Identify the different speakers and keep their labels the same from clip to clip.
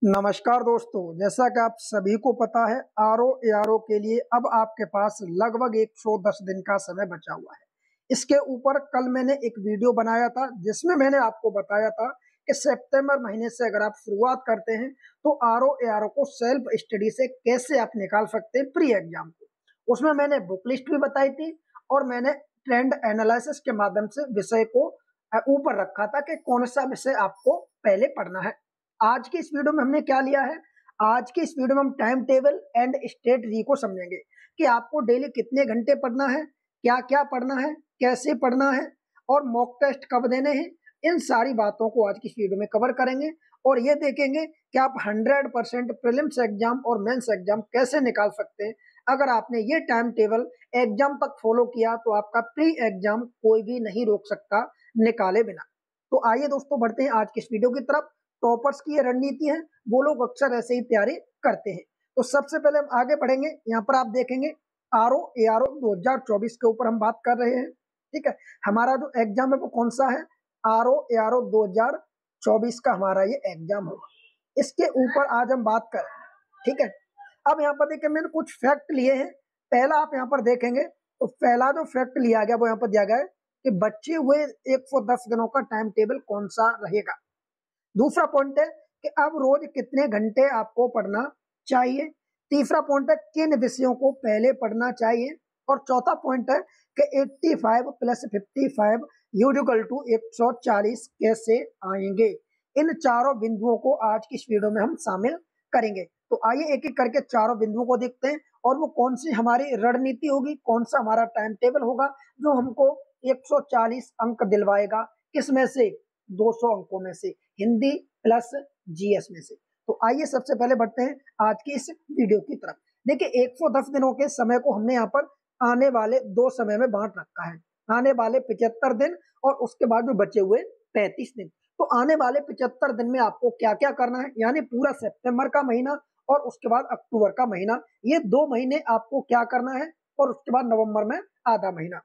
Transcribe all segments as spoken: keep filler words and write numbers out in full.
Speaker 1: नमस्कार दोस्तों, जैसा कि आप सभी को पता है आरओ एआरओ के लिए अब आपके पास लगभग एक सौ दस दिन का समय बचा हुआ है। इसके ऊपर कल मैंने एक वीडियो बनाया था जिसमें मैंने आपको बताया था कि सितंबर महीने से अगर आप शुरुआत करते हैं तो आरओ एआरओ को सेल्फ स्टडी से कैसे आप निकाल सकते हैं प्री एग्जाम को। उसमें मैंने बुक लिस्ट भी बताई थी और मैंने ट्रेंड एनालिसिस के माध्यम से विषय को ऊपर रखा था कि कौन सा विषय आपको पहले पढ़ना है। आज की इस वीडियो में हमने क्या लिया है, आज की इस वीडियो में हम टाइम टेबल एंड स्टेट री को समझेंगे कि आपको डेली कितने घंटे पढ़ना है, क्या क्या पढ़ना है, कैसे पढ़ना है और मॉक टेस्ट कब देने हैं। इन सारी बातों को आज की इस वीडियो में कवर करेंगे और ये देखेंगे कि आप हंड्रेड परसेंट प्रीलिम्स एग्जाम और मेंस एग्जाम कैसे निकाल सकते हैं। अगर आपने ये टाइम टेबल एग्जाम तक फॉलो किया तो आपका प्री एग्जाम कोई भी नहीं रोक सकता निकाले बिना। तो आइए दोस्तों बढ़ते हैं आज की इस वीडियो की तरफ। टॉपर्स की ये रणनीति है, वो लोग अक्सर ऐसे ही तैयारी करते हैं। तो सबसे पहले हम आगे बढ़ेंगे, यहाँ पर आप देखेंगे आरओ एआरओ दो हज़ार चौबीस के ऊपर हम बात कर रहे हैं। ठीक है, हमारा जो एग्जाम है वो कौन सा है, आरओ एआरओ दो हज़ार चौबीस का हमारा ये एग्जाम होगा। इसके ऊपर आज हम बात करें। ठीक है, अब यहाँ पर देखिए मैंने कुछ फैक्ट लिए हैं। पहला आप यहाँ पर देखेंगे तो पहला जो फैक्ट लिया गया वो यहाँ पर दिया गया है कि बचे हुए एक सौ दस दिनों का टाइम टेबल कौन सा रहेगा। दूसरा पॉइंट है कि अब रोज कितने घंटे आपको पढ़ना चाहिए। तीसरा पॉइंट है किन विषयों को पहले पढ़ना चाहिए। और चौथा पॉइंट है कि पचासी प्लस पचपन यूजिकल टू एक सौ चालीस कैसे आएंगे। इन चारों बिंदुओं को आज की इस वीडियो में हम शामिल करेंगे। तो आइए एक एक करके चारों बिंदुओं को देखते हैं और वो कौन सी हमारी रणनीति होगी, कौन सा हमारा टाइम टेबल होगा जो हमको एक सौ चालीस अंक दिलवाएगा। किसमें से, दो सौ अंकों में से, हिंदी प्लस जीएस में से। तो आइए सबसे पहले बढ़ते हैं आज की इस वीडियो की तरफ। देखिए एक सौ दस दिनों के समय को हमने यहाँ पर आने वाले दो समय में बांट रखा है, आने वाले पचहत्तर दिन और उसके बाद जो बचे हुए पैंतीस दिन। तो आने वाले पचहत्तर दिन में आपको क्या क्या करना है, यानी पूरा सितंबर का महीना और उसके बाद अक्टूबर का महीना, ये दो महीने आपको क्या करना है और उसके बाद नवंबर में आधा महीना।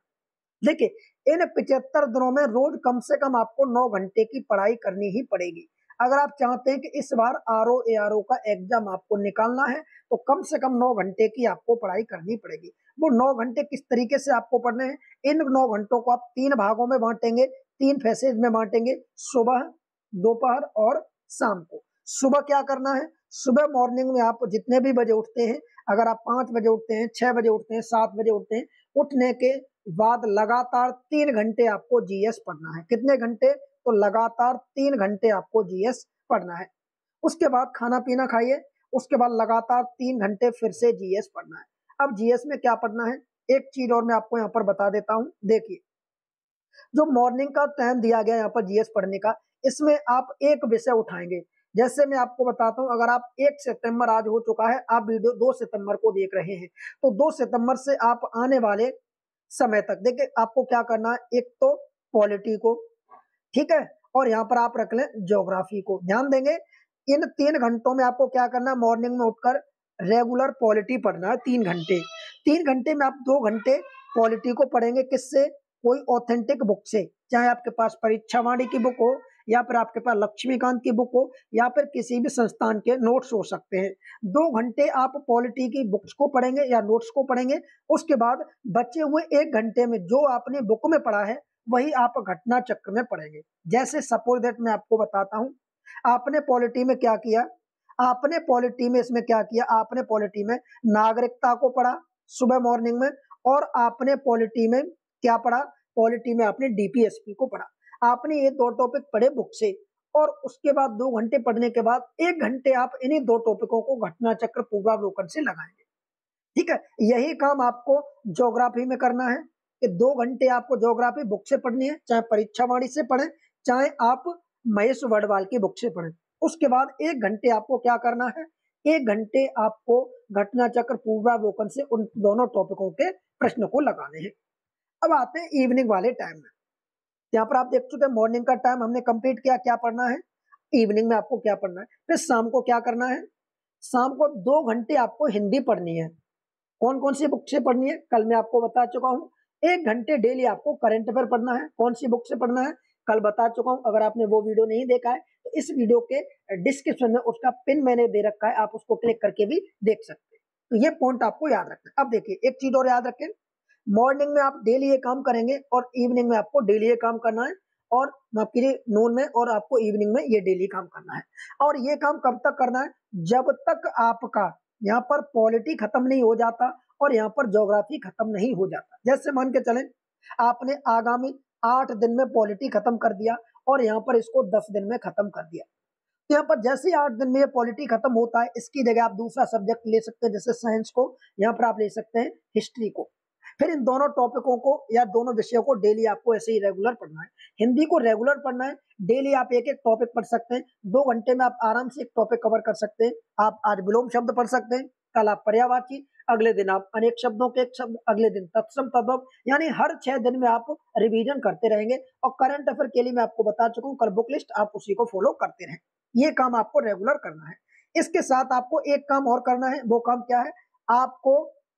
Speaker 1: देखिए इन पचहत्तर दिनों में रोज कम से कम आपको नौ घंटे की पढ़ाई करनी ही पड़ेगी। अगर आप चाहते हैं कि इस बार आरओ एआरओ का एग्जाम आपको निकालना है तो कम से कम नौ घंटे की आपको पढ़ाई करनी पड़ेगी। वो नौ घंटे किस तरीके से आपको पढ़ने हैं, इन नौ घंटों को आप तीन भागों में बांटेंगे, तीन फेसेज में बांटेंगे, सुबह, दोपहर और शाम को। सुबह क्या करना है, सुबह मॉर्निंग में आप जितने भी बजे उठते हैं, अगर आप पांच बजे उठते हैं, छह बजे उठते हैं, सात बजे उठते हैं, उठने के बाद लगातार तीन घंटे आपको जीएस पढ़ना है। कितने घंटे, तो लगातार तीन घंटे आपको जीएस पढ़ना है। उसके बाद खाना पीना खाइए, उसके बाद लगातार तीन घंटे फिर से जीएस पढ़ना है। अब जीएस में क्या पढ़ना है, एक चीज और मैं आपको यहाँ पर बता देता हूँ। देखिए जो मॉर्निंग का टाइम दिया गया यहाँ पर जीएस पढ़ने का, इसमें आप एक विषय उठाएंगे। जैसे मैं आपको बताता हूँ, अगर आप एक सितंबर आज हो चुका है, आप वीडियो दो सितंबर को देख रहे हैं, तो दो सितंबर से आप आने वाले समय तक देखिए आपको क्या करना है, एक तो पॉलिटी को, ठीक है, और यहाँ पर आप रख लें ज्योग्राफी को। ध्यान देंगे इन तीन घंटों में आपको क्या करना है, मॉर्निंग में उठकर रेगुलर पॉलिटी पढ़ना है तीन घंटे। तीन घंटे में आप दो घंटे पॉलिटी को पढ़ेंगे, किससे, कोई ऑथेंटिक बुक से, चाहे आपके पास परीक्षा वाणी की बुक हो या फिर आपके पास लक्ष्मीकांत की बुक हो या फिर किसी भी संस्थान के नोट्स हो सकते हैं। दो घंटे आप पॉलिटी की बुक्स को पढ़ेंगे या नोट्स को पढ़ेंगे। उसके बाद बचे हुए एक घंटे में जो आपने बुक में पढ़ा है वही आप घटना चक्र में पढ़ेंगे। जैसे सपोज दैट मैं आपको बताता हूं, आपने पॉलिटी में क्या किया, आपने पॉलिटी में इसमें क्या किया, आपने पॉलिटी में नागरिकता को पढ़ा सुबह मॉर्निंग में, और आपने पॉलिटी में क्या पढ़ा, पॉलिटी में आपने डीपीएसपी को पढ़ा। आपने ये दो टॉपिक पढ़े बुक से, और उसके बाद दो घंटे पढ़ने के बाद एक घंटे आप इन्हीं दो टॉपिकों को घटना चक्र पूर्वावलोकन से लगाएंगे। ठीक है, यही काम आपको ज्योग्राफी में करना है कि दो घंटे आपको ज्योग्राफी बुक से पढ़नी है, चाहे परीक्षा वाणी से पढ़ें चाहे आप महेश वर्डवाल की बुक से पढ़ें। उसके बाद एक घंटे आपको क्या करना है, एक घंटे आपको घटना चक्र पूर्वावलोकन से उन दोनों टॉपिकों के प्रश्न को लगाने हैं। अब आते हैं इवनिंग वाले टाइम में। यहाँ पर आप देख चुके हैं मॉर्निंग का टाइम हमने कंप्लीट किया, क्या पढ़ना है, इवनिंग में आपको क्या पढ़ना है। फिर शाम को क्या करना है, शाम को दो घंटे आपको हिंदी पढ़नी है। कौन कौन सी बुक से पढ़नी है, कल मैं आपको बता चुका हूँ। एक घंटे डेली आपको करंट अफेयर पढ़ना है। कौन सी बुक से पढ़ना है, कल बता चुका हूँ। अगर आपने वो वीडियो नहीं देखा है तो तो इस वीडियो के डिस्क्रिप्शन में उसका पिन मैंने दे रखा है, आप उसको क्लिक करके भी देख सकते हैं। तो ये पॉइंट आपको याद रखना है। अब देखिए एक चीज और याद रखें, मॉर्निंग में आप डेली ये काम करेंगे और इवनिंग में आपको डेली ये काम करना है, और माफ कीजिए नून में, और आपको इवनिंग में ये डेली काम करना है। और ये काम कब तक करना है? जब तक आपका यहाँ पर पॉलिटी खत्म नहीं हो जाता और यहाँ पर ज्योग्राफी खत्म नहीं हो जाता। जैसे मान के चलें आपने आगामी आठ दिन में पॉलिटी खत्म कर दिया और यहाँ पर इसको दस दिन में खत्म कर दिया, तो यहाँ पर जैसे ही आठ दिन में ये पॉलिटी खत्म होता है, इसकी जगह आप दूसरा सब्जेक्ट ले सकते हैं, जैसे साइंस को, यहाँ पर आप ले सकते हैं हिस्ट्री को। फिर इन दोनों टॉपिकों को या दोनों विषयों को डेली आपको ऐसे ही रेगुलर पढ़ना है। हिंदी को रेगुलर पढ़ना है, डेली आप एक एक टॉपिक पढ़ सकते हैं, दो घंटे में आप आराम से एक टॉपिक कवर कर सकते हैं। आप आज विलोम शब्द पढ़ सकते हैं, कल आप पर्यायवाची, अगले दिन आप अनेक शब्दों के एक शब्द, अगले दिन तत्सम तद्भव, यानी हर छह दिन में आप रिवीजन करते रहेंगे। और करंट अफेयर के लिए मैं आपको बता चुका हूँ, कल बुक लिस्ट, आप उसी को फॉलो करते रहें। ये काम आपको रेगुलर करना है। इसके साथ आपको एक काम और करना है, वो काम क्या है? आपको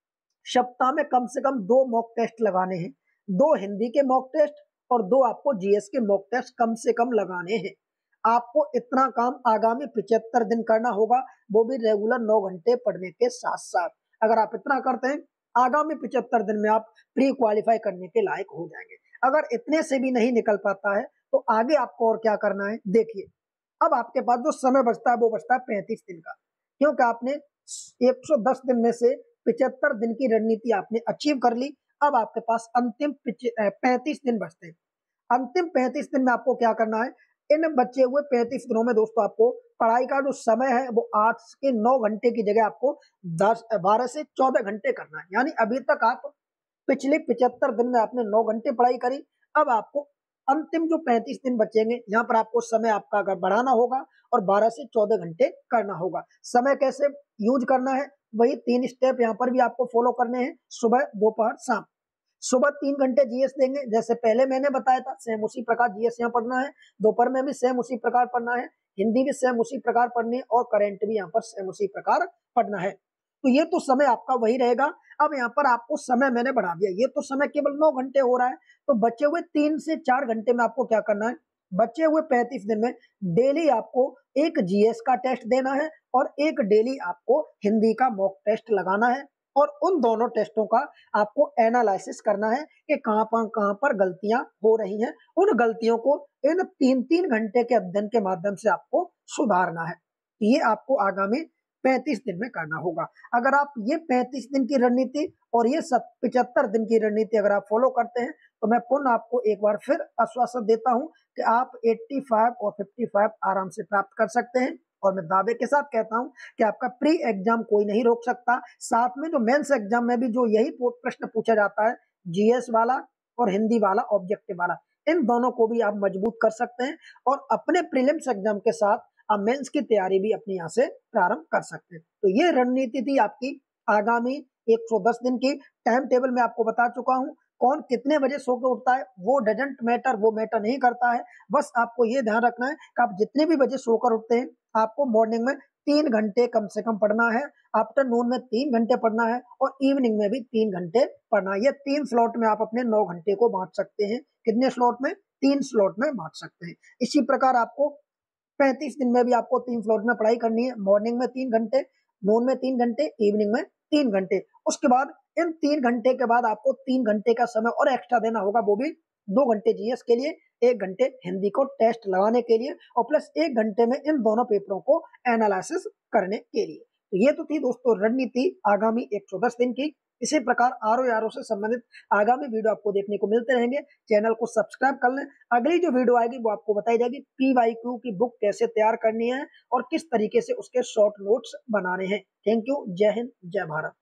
Speaker 1: सप्ताह में कम से कम दो मॉक टेस्ट लगाने हैं, दो हिंदी के मॉक टेस्ट और दो आपको जीएस के मॉक टेस्ट कम से कम लगाने हैं। आपको इतना काम आगामी पिछहत्तर दिन करना होगा, वो भी रेगुलर नौ घंटे पढ़ने के साथ साथ। अगर आप इतना करते हैं, आगामी पिछहत्तर दिन में आप प्री क्वालिफाई करने के लायक हो जाएंगे। अगर इतने से भी नहीं निकल पाता है तो आगे आपको और क्या करना है, देखिए अब आपके पास जो समय बचता है वो बचता है पैंतीस दिन का, क्योंकि आपने एक सौ दस दिन में से पिछहत्तर दिन की रणनीति आपने अचीव कर ली। अब आपके पास अंतिम पैंतीस दिन बचते हैं। अंतिम पैंतीस दिन में आपको क्या करना है? इन बचे हुए पैंतीस दिनों में दोस्तों आपको पढ़ाई का जो समय है वो आठ के नौ घंटे की जगह आपको दस बारह से चौदह घंटे करना है। यानी अभी तक आप पिछले पिछहत्तर दिन में आपने नौ घंटे पढ़ाई करी, अब आपको अंतिम जो पैंतीस दिन बचेंगे यहाँ पर आपको समय आपका अगर बढ़ाना होगा और बारह से चौदह घंटे करना होगा। समय कैसे यूज करना है, वही तीन स्टेप यहाँ पर भी आपको फॉलो करने हैं, सुबह दोपहर शाम। सुबह तीन घंटे जीएस देंगे, जैसे पहले मैंने बताया था, सेम उसी प्रकार जीएस यहाँ पढ़ना है। दोपहर में भी सेम उसी प्रकार पढ़ना है, हिंदी भी सेम उसी प्रकार पढ़नी है, और करंट भी यहाँ पर सेम उसी प्रकार पढ़ना है। तो ये तो समय आपका वही रहेगा। अब यहाँ पर आपको समय मैंने बढ़ा दिया, ये तो समय केवल नौ घंटे हो रहा है, तो बचे हुए तीन से चार घंटे में आपको क्या करना है? बचे हुए पैंतीस दिन में डेली आपको एक जीएस का टेस्ट देना है और एक डेली आपको हिंदी का मॉक टेस्ट लगाना है, और उन दोनों टेस्टों का आपको एनालिसिस करना है कि कहां पर कहां पर गलतियां हो रही हैं। उन गलतियों को इन तीन तीन घंटे के अध्ययन के माध्यम से आपको सुधारना है। ये आपको आगामी पैंतीस दिन में करना होगा। अगर आप ये पैंतीस दिन की रणनीति और ये पिछहत्तर दिन की रणनीति अगर आप फॉलो करते हैं, तो मैं पुनः आपको एक बार फिर आश्वासन देता हूं कि आप पचासी और पचपन आराम से प्राप्त कर सकते हैं। और मैं दावे के साथ कहता हूं कि आपका प्री एग्जाम कोई नहीं रोक सकता। साथ में जो मेंस एग्जाम में भी जो यही प्रश्न पूछा जाता है, जीएस वाला और हिंदी वाला, ऑब्जेक्टिव वाला, इन दोनों को भी आप मजबूत कर सकते हैं और अपने प्रीलिम्स एग्जाम के साथ आप मेंस की तैयारी भी अपने यहाँ से प्रारंभ कर सकते हैं। तो ये रणनीति थी आपकी आगामी एक सौ दस दिन की। टाइम टेबल में आपको बता चुका हूं, कौन कितने बजे सो के उठता है वो डजंट मैटर, वो मैटर नहीं करता है। बस आपको ये ध्यान रखना है कि आप जितने भी बजे सोकर उठते हैं, आपको मॉर्निंग में तीन घंटे कम से कम पढ़ना है, आफ्टरनून में तीन घंटे पढ़ना है और इवनिंग में भी तीन घंटे पढ़ना है। ये तीन स्लॉट में आप अपने नौ घंटे को बांट सकते हैं। कितने स्लॉट में? तीन स्लॉट में बांट सकते हैं। इसी प्रकार आपको पैंतीस दिन में भी आपको तीन स्लॉट में पढ़ाई करनी है। मॉर्निंग में तीन घंटे, नून में तीन घंटे, इवनिंग में तीन घंटे। उसके बाद इन तीन घंटे के बाद आपको तीन घंटे का समय और एक्स्ट्रा देना होगा, वो भी दो घंटे जीएस के लिए, एक घंटे हिंदी को टेस्ट लगाने के लिए, और प्लस एक घंटे में इन दोनों पेपरों को एनालिसिस करने के लिए। तो ये तो थी दोस्तों रणनीति आगामी एक सौ दस दिन की। इसी प्रकार आरो यारो से संबंधित आगामी वीडियो आपको देखने को मिलते रहेंगे। चैनल को सब्सक्राइब कर लें। अगली जो वीडियो आएगी वो आपको बताई जाएगी पी वाई क्यू की बुक कैसे तैयार करनी है और किस तरीके से उसके शॉर्ट नोट्स बनाने हैं। Thank you. जय हिंद, जय भारत।